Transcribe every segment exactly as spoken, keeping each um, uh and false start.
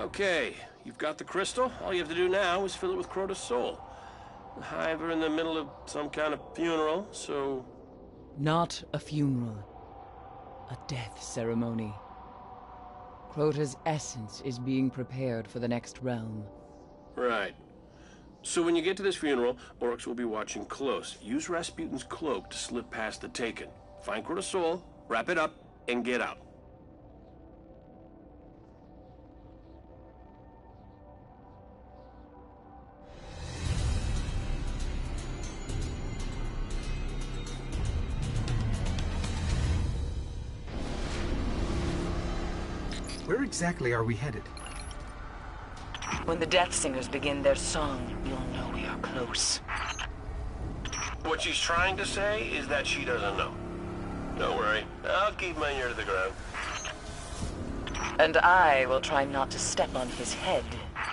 Okay, you've got the crystal. All you have to do now is fill it with Crota's soul. The Hive are in the middle of some kind of funeral, so... Not a funeral. A death ceremony. Crota's essence is being prepared for the next realm. Right. So when you get to this funeral, Oryx will be watching close. Use Rasputin's cloak to slip past the Taken. Find Crota's soul, wrap it up, and get out. Where exactly are we headed? When the Death Singers begin their song, you'll know we are close. What she's trying to say is that she doesn't know. Don't worry, I'll keep my ear to the ground. And I will try not to step on his head.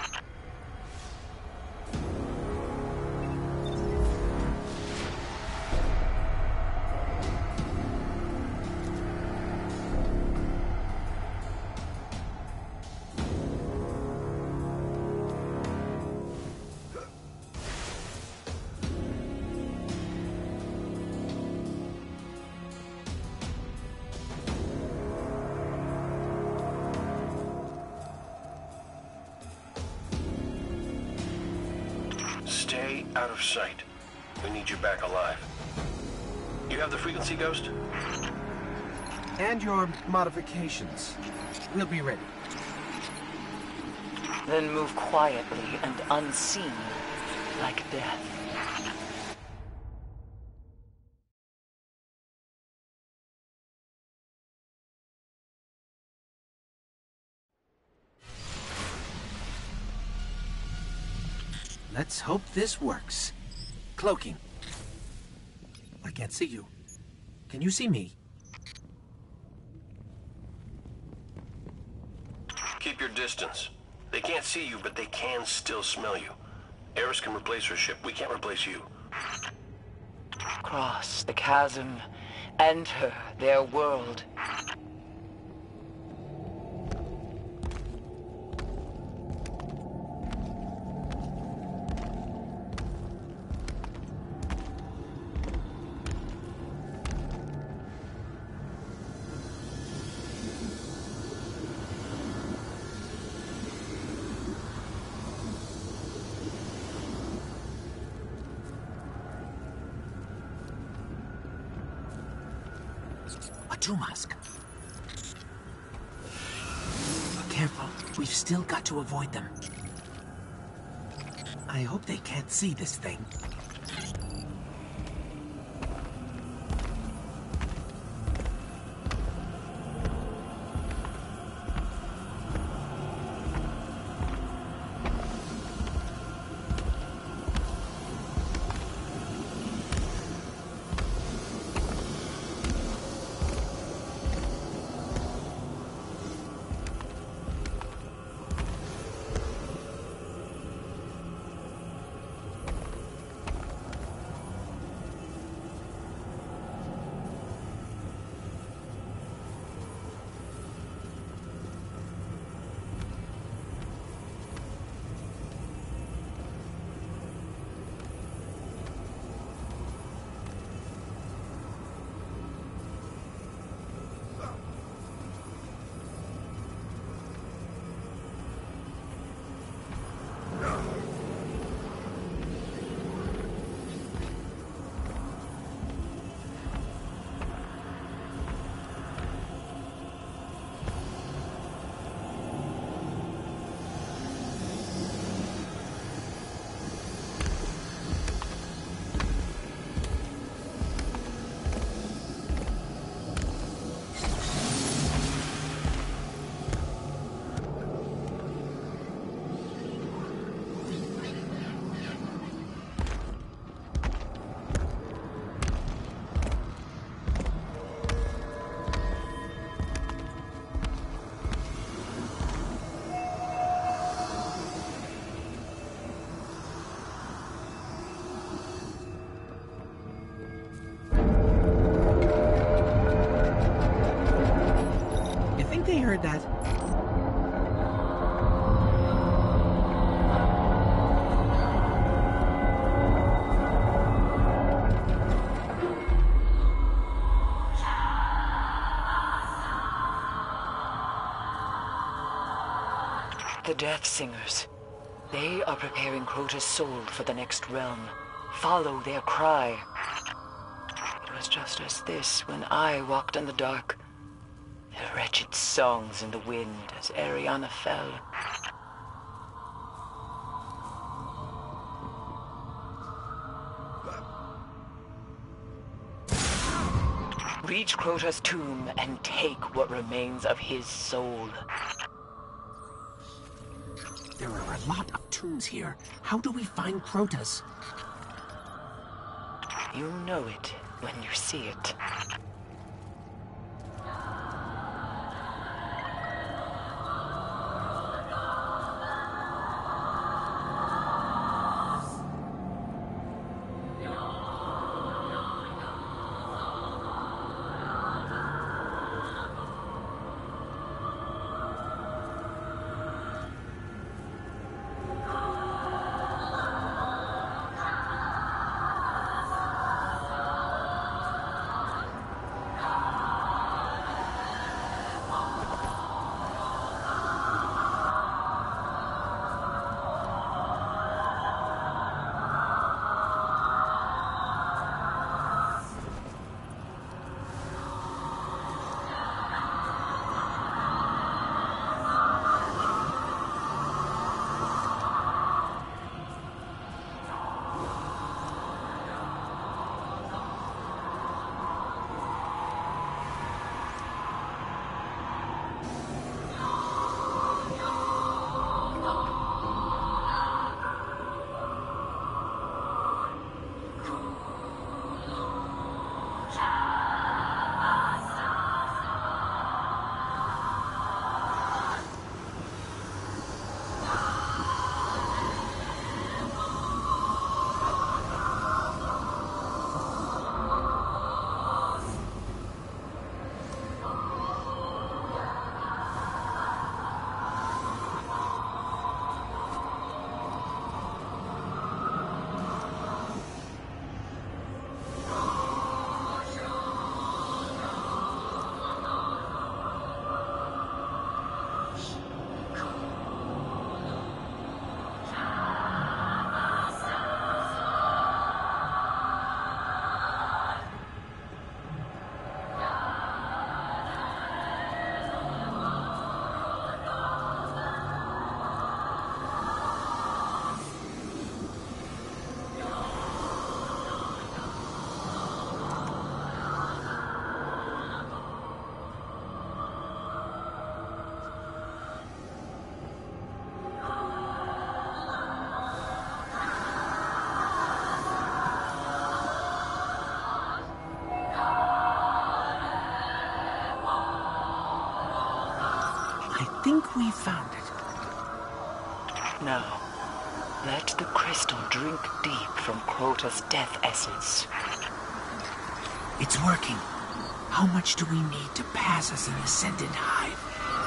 Stay out of sight. We need you back alive. You have the frequency, Ghost? And your modifications. We'll be ready. Then move quietly and unseen, like death. Let's hope this works. Cloaking. I can't see you. Can you see me? Keep your distance. They can't see you, but they can still smell you. Eris can replace her ship. We can't replace you. Cross the chasm, enter their world. A Trumask. But careful, we've still got to avoid them. I hope they can't see this thing. heard that. The Death Singers. They are preparing Crota's soul for the next realm. Follow their cry. It was just as this when I walked in the dark. Their wretched songs in the wind as Ariana fell. Reach Crota's tomb and take what remains of his soul. There are a lot of tombs here. How do we find Crota's? You'll know it when you see it. I think we found it. Now, let the crystal drink deep from Crota's death essence. It's working. How much do we need to pass as an Ascendant Hive?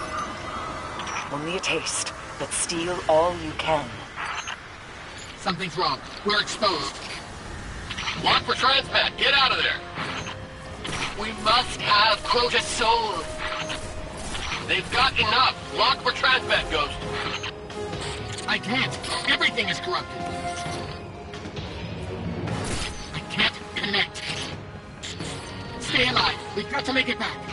Only a taste, but steal all you can. Something's wrong. We're exposed. Lock for transmat. Get out of there. We must have Crota's soul. They've got enough. Lock for transmat, Ghost. I can't. Everything is corrupted. I can't connect. Stay alive. We've got to make it back.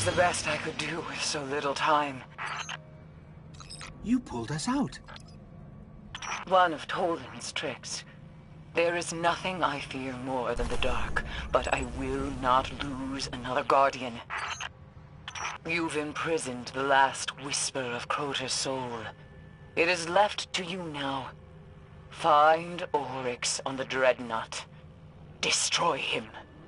the best I could do with so little time. You pulled us out. One of Toland's tricks. There is nothing I fear more than the dark, but I will not lose another Guardian. You've imprisoned the last whisper of Crota's soul. It is left to you now. Find Oryx on the Dreadnought. Destroy him.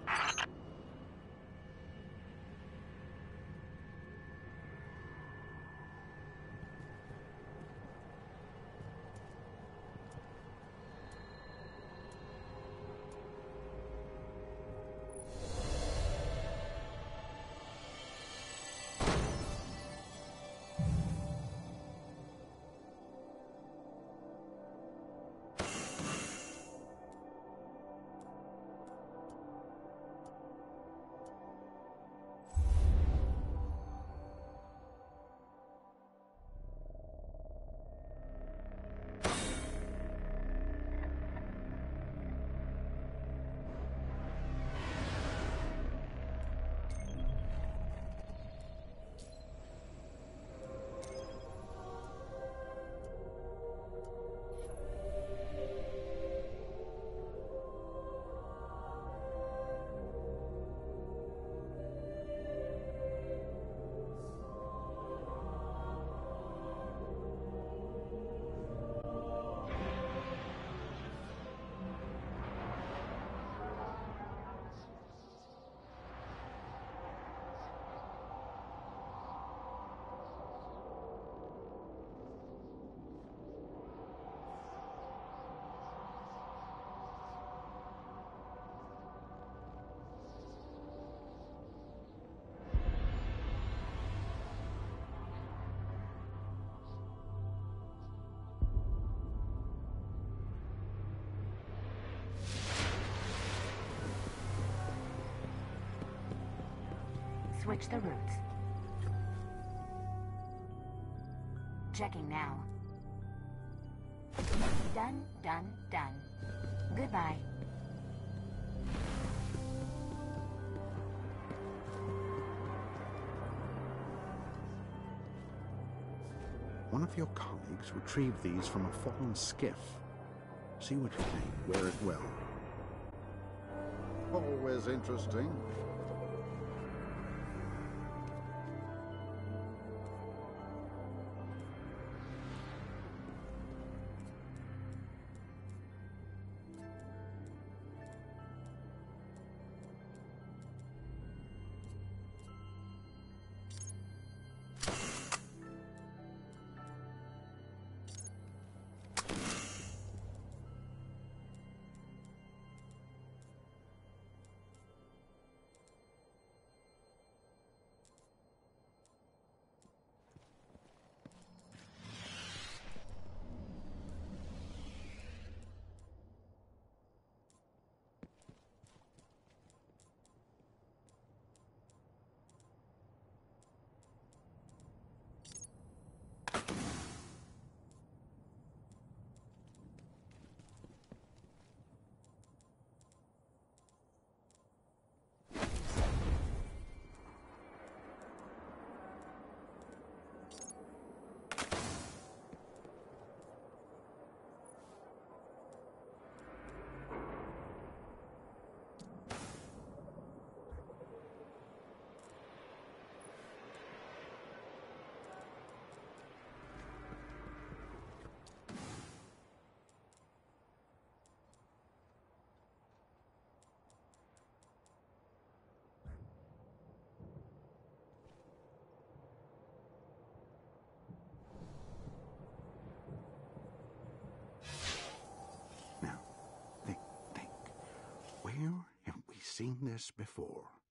Switch the routes. Checking now. Done, done, done. Goodbye. One of your colleagues retrieved these from a fallen skiff. See what you think. Wear it well. Always interesting. Where have we seen this before?